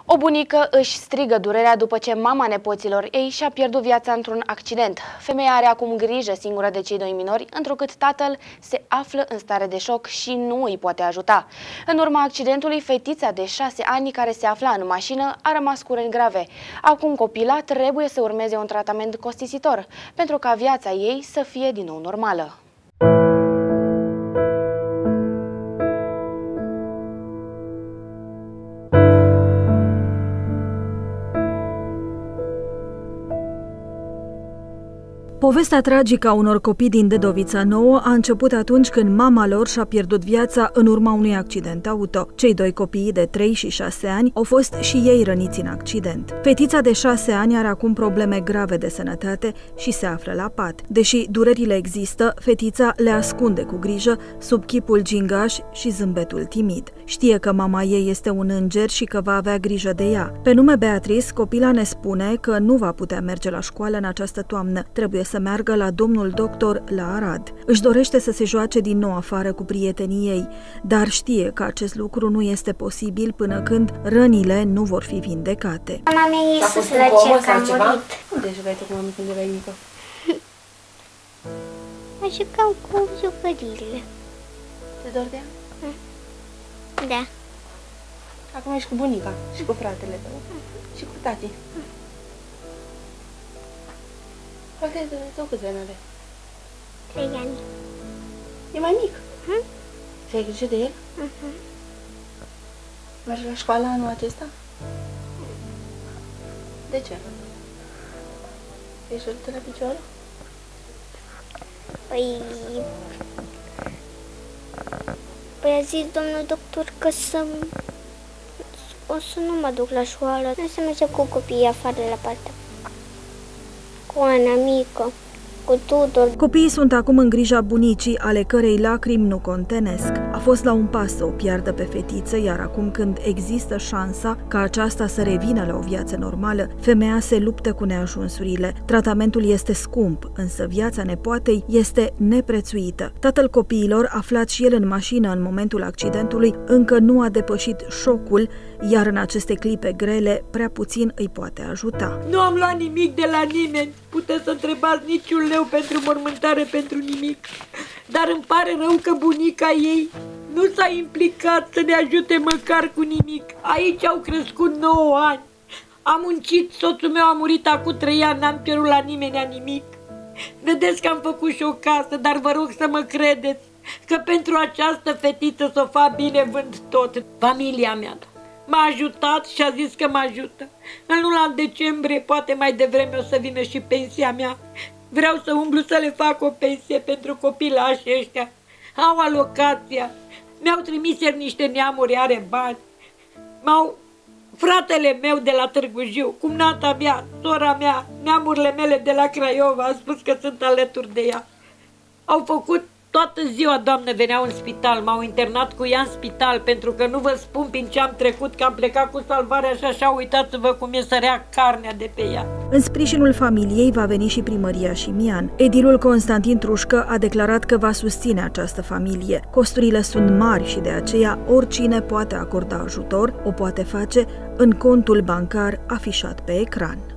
O bunică își strigă durerea după ce mama nepoților ei și-a pierdut viața într-un accident. Femeia are acum grijă singură de cei doi minori, întrucât tatăl se află în stare de șoc și nu îi poate ajuta. În urma accidentului, fetița de 6 ani care se afla în mașină a rămas cu răni grave. Acum copila trebuie să urmeze un tratament costisitor, pentru ca viața ei să fie din nou normală. Povestea tragică a unor copii din Dedovița Nouă a început atunci când mama lor și-a pierdut viața în urma unui accident auto. Cei doi copii de 3 și 6 ani au fost și ei răniți în accident. Fetița de 6 ani are acum probleme grave de sănătate și se află la pat. Deși durerile există, fetița le ascunde cu grijă sub chipul gingaș și zâmbetul timid. Știe că mama ei este un înger și că va avea grijă de ea. Pe nume Beatrice, copila ne spune că nu va putea merge la școală în această toamnă. Trebuie să meargă la domnul doctor la Arad. Își dorește să se joace din nou afară cu prietenii ei, dar știe că acest lucru nu este posibil până când rănile nu vor fi vindecate. Mama mea e sus la cer, că a murit. Unde jucai tu cu mami când erai mică? Mă jucam cu jucăriile. Te dor de ea? Da. Acum ești cu bunica și cu fratele tău și cu tati. Fratele tău câți ani are? 3 ani. E mai mic? Ți ai grijă de el? Mergi la școală anul acesta? De ce? Ești rănită la picioare? Păi a zis domnul doctor că o să nu mă duc la școală. Nu să mergem cu copiii afară la partea. Cu Ana mică, cu Tudor. Copiii sunt acum în grija bunicii, ale cărei lacrimi nu contenesc. A fost la un pas să o piardă pe fetiță, iar acum când există șansa ca aceasta să revină la o viață normală, femeia se luptă cu neajunsurile. Tratamentul este scump, însă viața nepoatei este neprețuită. Tatăl copiilor, aflat și el în mașină în momentul accidentului, încă nu a depășit șocul, iar în aceste clipe grele, prea puțin îi poate ajuta. Nu am luat nimic de la nimeni. Puteți să întrebați niciun leu pentru mormântare, pentru nimic. Dar îmi pare rău că bunica ei nu s-a implicat să ne ajute măcar cu nimic. Aici au crescut 9 ani. Am muncit, soțul meu a murit acum 3 ani, n-am cerut la nimeni nimic. Vedeți că am făcut și o casă, dar vă rog să mă credeți că pentru această fetiță să o fac bine, vând tot. Familia mea m-a ajutat și a zis că mă ajută. În luna decembrie, poate mai devreme, o să vină și pensia mea. Vreau să umblu să le fac o pensie pentru copilașii ăștia. Au alocația. Mi-au trimis ieri niște neamuri, are bani. Fratele meu de la Târgu Jiu, cumnata mea, sora mea, neamurile mele de la Craiova, a spus că sunt alături de ea. Au făcut toată ziua, doamnă, veneau în spital, m-au internat cu ea în spital, pentru că nu vă spun prin ce am trecut, că am plecat cu salvarea și așa, uitați-vă cum e sărea carnea de pe ea. În sprijinul familiei va veni și primăria Șimian. Edilul Constantin Trușcă a declarat că va susține această familie. Costurile sunt mari și de aceea oricine poate acorda ajutor, o poate face în contul bancar afișat pe ecran.